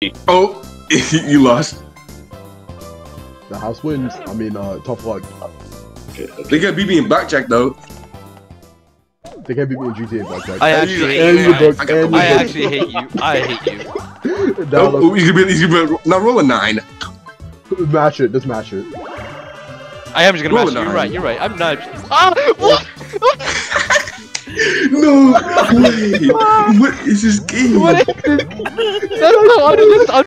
Oh, you lost. The house wins. I mean, tough luck. They got beat me in blackjack though. They can't beat me in GTA Blackjack. I actually hate you. I hate you. Oh, he's gonna be now roll a 9. Match it. Just match it. I am just gonna match it. You're right. You're right. I'm not. Ah! What? No way! What is this game? What is this? That's so